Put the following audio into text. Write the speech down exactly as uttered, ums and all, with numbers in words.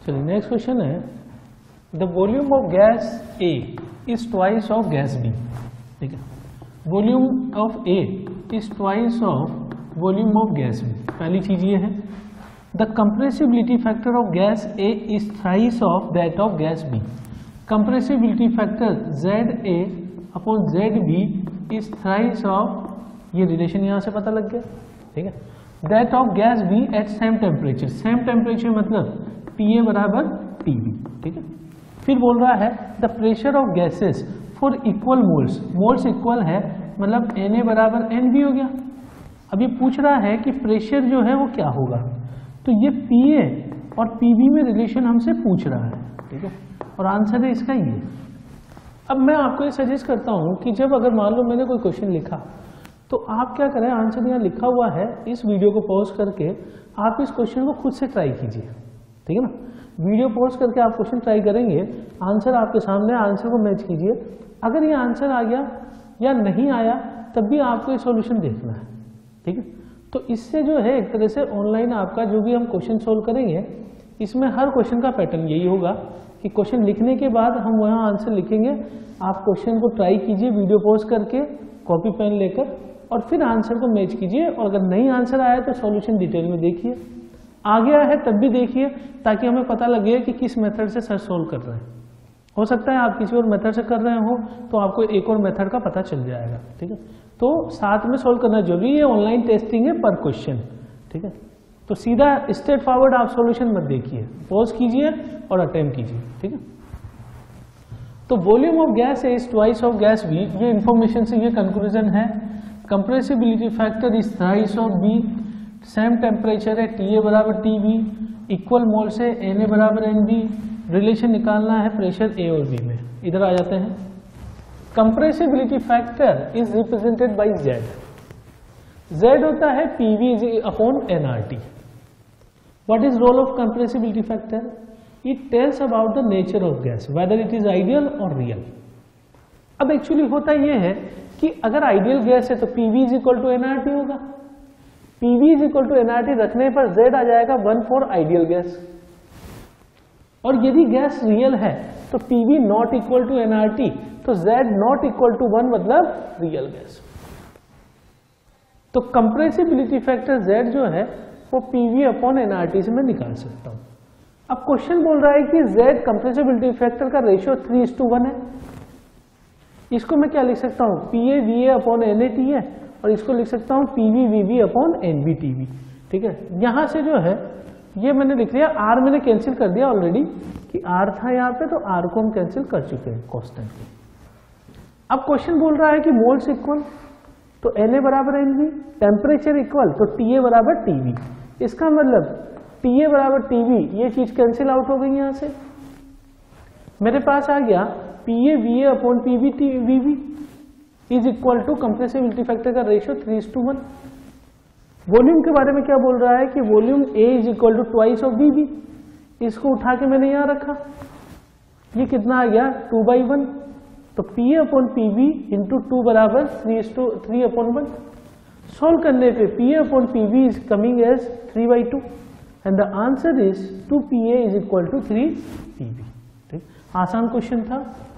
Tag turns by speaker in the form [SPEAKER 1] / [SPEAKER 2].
[SPEAKER 1] चलिए next question है, the volume of gas A is twice of gas B. ठीक है, volume of A is twice of volume of gas B. पहली चीज ये है, the compressibility factor of gas A is thrice of that of gas B. Compressibility factor Z A upon Z B is thrice of, ये relation यहां से पता लग गया। ठीक है, that of gas B at same temperature. Same temperature मतलब T A बराबर टी बी। ठीक है, फिर बोल रहा है the pressure of gases for equal moles. Moles equal है मतलब एन ए बराबर एन बी हो गया। अब ये पूछ रहा है कि प्रेशर जो है वो क्या होगा, तो ये पी ए और पी बी में रिलेशन हमसे पूछ रहा है। ठीक है, और आंसर है इसका ये। अब मैं आपको ये सजेस्ट करता हूं कि जब अगर मान लो मैंने कोई क्वेश्चन लिखा तो आप क्या करें, आंसर यहाँ लिखा हुआ है, इस वीडियो को पॉज करके आप इस क्वेश्चन को खुद से ट्राई कीजिए। ठीक है ना, वीडियो पॉज करके आप क्वेश्चन ट्राई करेंगे, आंसर आपके सामने, आंसर को मैच कीजिए। अगर ये आंसर आ गया या नहीं आया तब भी आपको ये सॉल्यूशन देखना है। ठीक है, तो इससे जो है एक तरह से ऑनलाइन आपका जो भी हम क्वेश्चन सोल्व करेंगे, इसमें हर क्वेश्चन का पैटर्न यही होगा कि क्वेश्चन लिखने के बाद हम वहाँ आंसर लिखेंगे। आप क्वेश्चन को ट्राई कीजिए वीडियो पॉज करके, कॉपी पेन लेकर, और फिर आंसर को मैच कीजिए। और अगर नहीं आंसर आया तो सॉल्यूशन डिटेल में देखिए, आ गया है तब भी देखिए, ताकि हमें पता लगे कि किस मेथड से सर सोल्व कर रहे हैं। हो सकता है आप किसी और मेथड से कर रहे हो तो आपको एक और मेथड का पता चल जाएगा। ठीक है, तो साथ में सोल्व करना जरूरी है। ऑनलाइन टेस्टिंग है पर क्वेश्चन। ठीक है, तो सीधा स्ट्रेट फॉरवर्ड आप सॉल्यूशन मत देखिए, पॉज कीजिए और अटेम्प्ट कीजिए। ठीक है, तो volume of gas is twice of gas B, ये इंफॉर्मेशन से ये कंक्लूजन है। Compressibility factor is thrice of B, same temperature है टी ए बराबर टी बी, इक्वल मोल से एन ए बराबर एन बी, रिलेशन निकालना है प्रेशर ए और बी में। इधर आ जाते हैं, compressibility factor is represented by Z. Z होता है PV upon NRT. What is role of compressibility factor? It tells about the nature of gas, whether it is ideal और रियल। अब एक्चुअली होता यह है कि अगर आइडियल गैस है तो PV is equal to NRT होगा। PV is equal to NRT रखने पर जेड आ जाएगा वन फॉर आइडियल गैस। और यदि गैस रियल है तो PV not equal to NRT, तो Z not equal to one मतलब रियल गैस। तो कंप्रेसिबिलिटी फैक्टर जेड जो है वो पीवी अपॉन एनआरटी से मैं निकाल सकता हूं। अब क्वेश्चन बोल रहा है कि जेड कंप्रेसिबिलिटी फैक्टर का ratio three is to one है। इसको मैं क्या लिख सकता हूं, P A V A upon N A T है, और इसको लिख सकता हूं P V V V upon N B T V. ठीक है, यहां से जो है ये मैंने लिख लिया, आर मैंने कैंसिल कर दिया ऑलरेडी कि आर था यहाँ पे, तो आर को हम कैंसिल कर चुके हैं कांस्टेंट। अब क्वेश्चन बोल रहा है कि मोल्स इक्वल, तो एन ए बराबर एन बी, टेम्परेचर इक्वल तो टी ए बराबर टी वी। इसका मतलब टी ए बराबर टी वी, ये चीज कैंसिल आउट हो गई यहां से। मेरे पास आ गया P A V A upon P V T V V is equal to compressibility factor का ratio three is to one. Volume के बारे में क्या बोल रहा है कि volume A is equal to twice of B B. इसको उठा के मैंने यहां रखा, ये कितना आ गया टू बाई वन, तो P A upon P V into two बराबर three two three upon one. Solve करने पे P A upon P V is coming as three by two and the answer is two P A is equal to three P V. ठीक, आसान question था।